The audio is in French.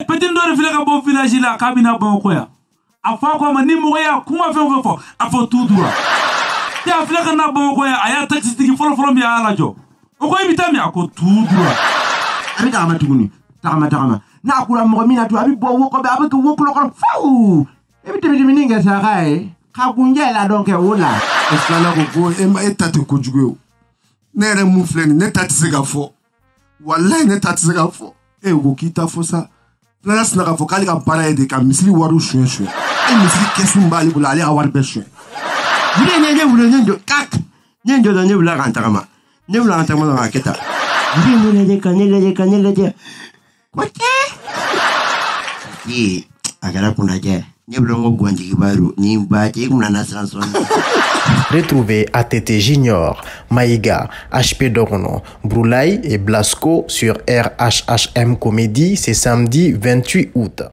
Petit ndori file ka bon village la kabina Bamako ya. Afa ko ma ni mo ya kuma fo afo tout droit. Ya file ka na Bamako ya aya taxi tigi folo mi ala jo. O ko ibita mi ako tout droit. Abi ta ma tuguni. Takama. Na kula mo mina tu abi bo wo ko be abi ko wo ko fau. Ebi te mininga sa kai. Ka kunjela donc ola. Escala ko e tati ko jugo. Nere mu fleni ne tati se ga fo. Wallahi ne tati se ga fo. E go kita fo sa. Flana sna ga fo kali ka para e de ka misli waru shwe. E misli kesu mbali bula ali awar be shwe. Bule nyenjo kak. Nyenjo do nebula kantakama. Nebula kantakama na keta. Bule de kanele de. Kote. Yi agara kunaje. Retrouvez ATT Junior, Maïga, HP Dorono, Broulaye et Blasco sur RHHM Comédie, c'est samedi 28 août.